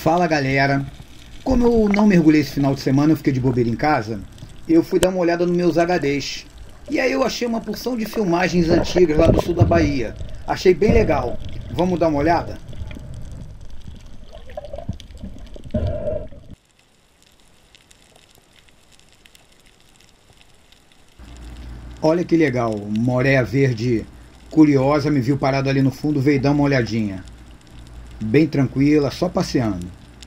Fala galera, como eu não mergulhei esse final de semana, eu fiquei de bobeira em casa, eu fui dar uma olhada nos meus HDs. E aí eu achei uma porção de filmagens antigas lá do sul da Bahia. Achei bem legal. Vamos dar uma olhada? Olha que legal, moréia verde curiosa me viu parado ali no fundo, veio dar uma olhadinha. Bem tranquila, só passeando.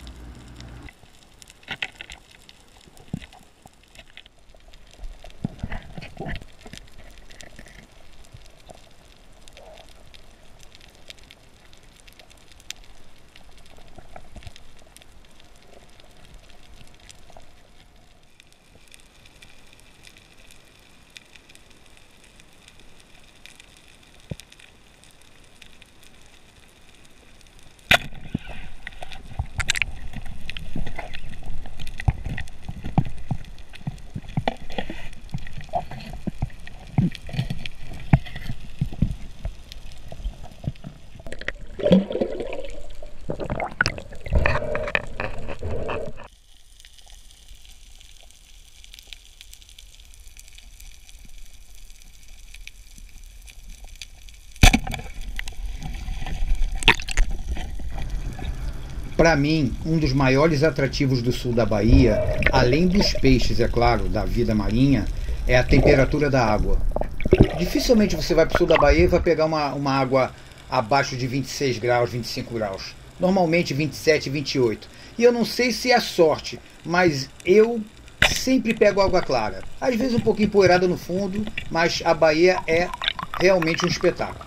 Para mim, um dos maiores atrativos do sul da Bahia, além dos peixes, é claro, da vida marinha, é a temperatura da água. Dificilmente você vai para o sul da Bahia e vai pegar uma água abaixo de 26 graus, 25 graus. Normalmente 27, 28. E eu não sei se é sorte, mas eu sempre pego água clara. Às vezes um pouquinho empoeirada no fundo, mas a Bahia é realmente um espetáculo.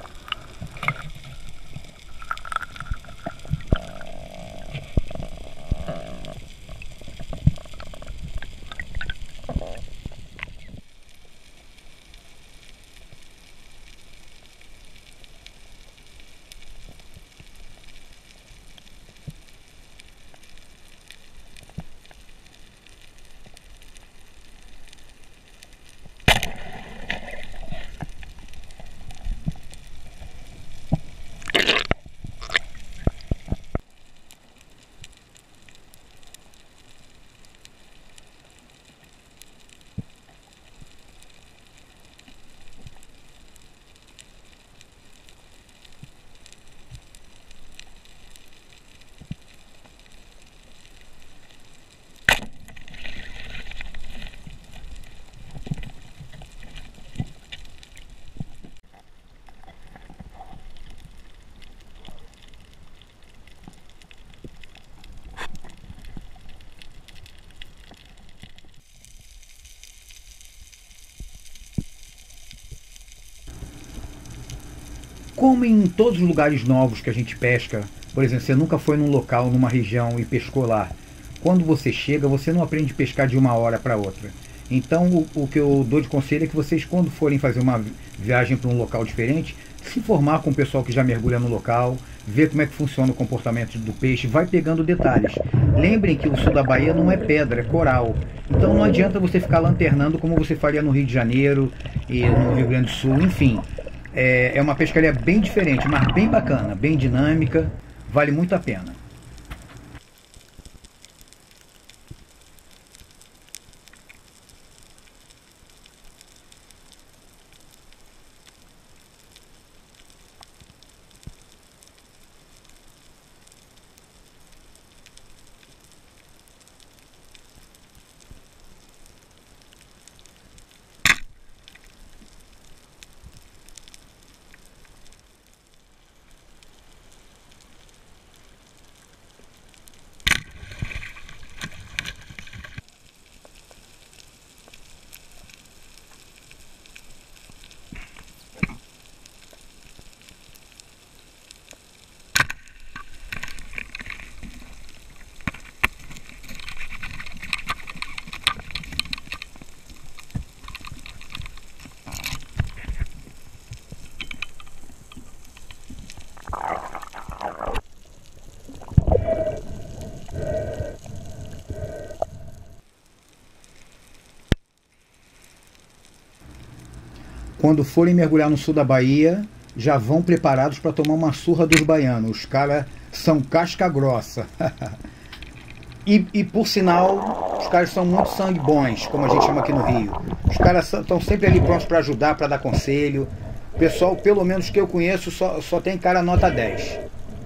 Como em todos os lugares novos que a gente pesca, por exemplo, você nunca foi num local, numa região e pescou lá. Quando você chega, você não aprende a pescar de uma hora para outra. Então, o que eu dou de conselho é que vocês, quando forem fazer uma viagem para um local diferente, se informar com o pessoal que já mergulha no local, ver como é que funciona o comportamento do peixe, vai pegando detalhes. Lembrem que o sul da Bahia não é pedra, é coral. Então não adianta você ficar lanternando como você faria no Rio de Janeiro e no Rio Grande do Sul, enfim. É uma pescaria bem diferente, mas bem bacana, bem dinâmica, vale muito a pena. Quando forem mergulhar no sul da Bahia, já vão preparados para tomar uma surra dos baianos. Os caras são casca grossa. E por sinal, os caras são muito sangue bons, como a gente chama aqui no Rio. Os caras estão sempre ali prontos para ajudar, para dar conselho. O pessoal, pelo menos que eu conheço, só tem cara nota 10.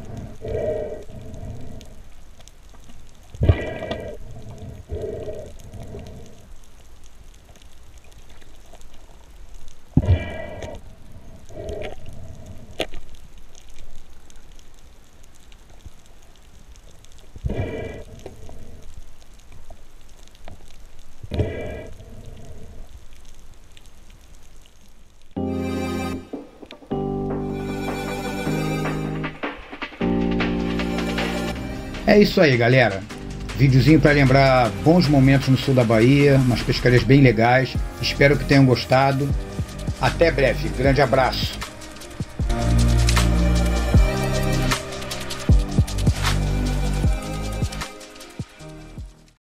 É isso aí, galera. Videozinho para lembrar bons momentos no sul da Bahia, umas pescarias bem legais. Espero que tenham gostado. Até breve. Grande abraço.